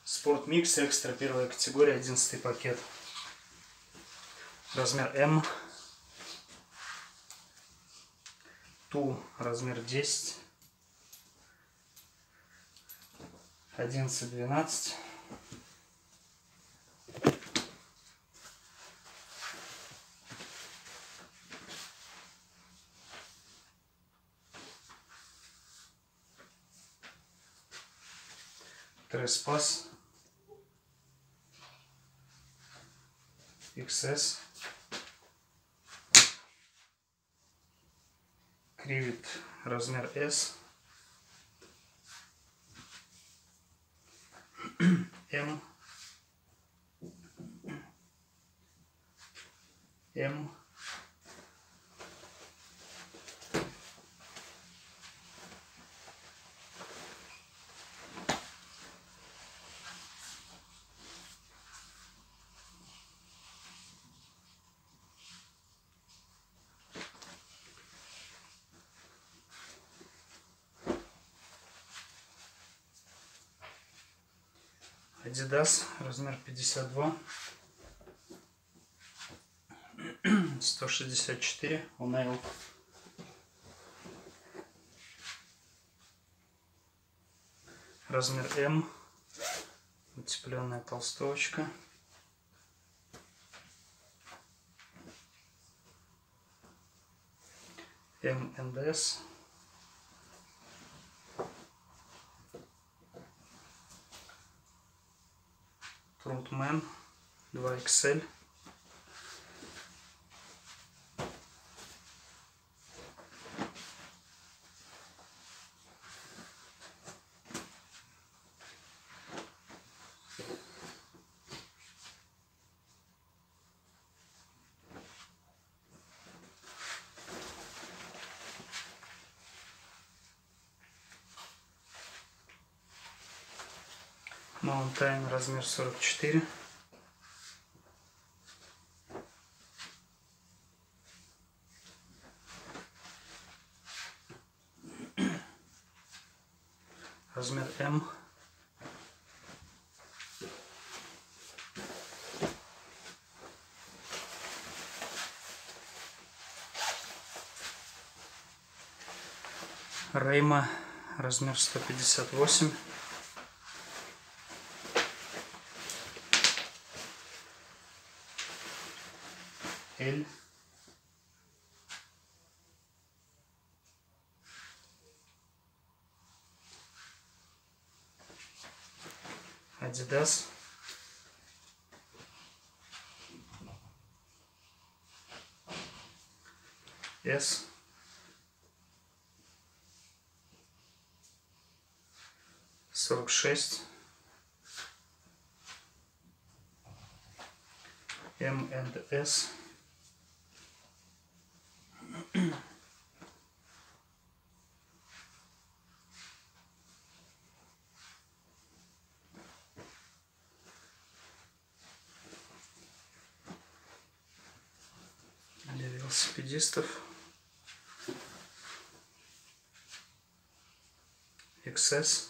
Спортмикс экстра первая категория, 11 пакет. Размер М. Ту размер 10. 11-12. Треспас. XS. Кривит размер S. М. М. Adidas, размер 52, 164, Unail. Размер М, утепленная толстовочка. МНДС. Трутмен 2XL. Маунтайн размер 44. Размер М. Рейма размер 158. L. Adidas. S. Сорок шесть. МНДС. Для велосипедистов. XS.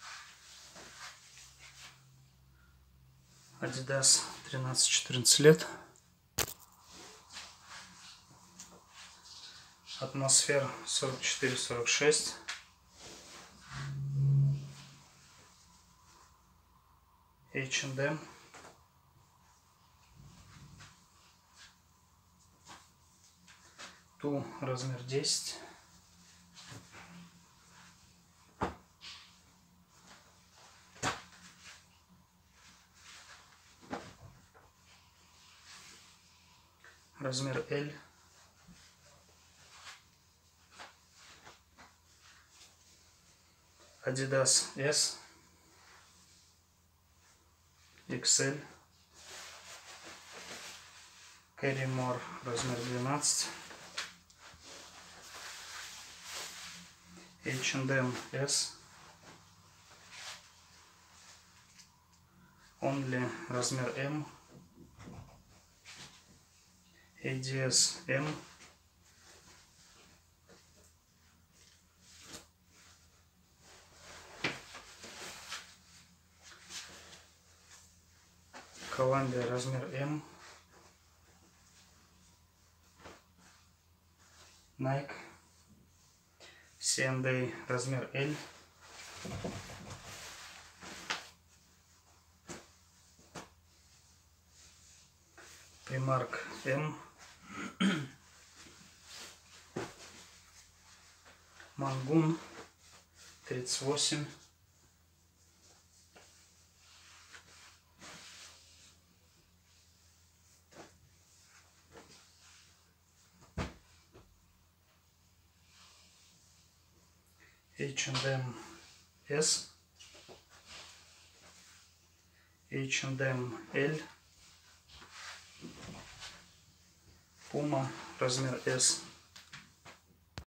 Adidas 13-14 лет. Атмосфера 44-46. H&M. Ту размер 10. Размер L. Adidas S. XL. Кэрримор размер 12. H&M S. Only размер M. ADS M. Columbia размер М, Nike, C&A размер L, Primark М, Мангун 38, H&M S, H&M L, Puma размер S,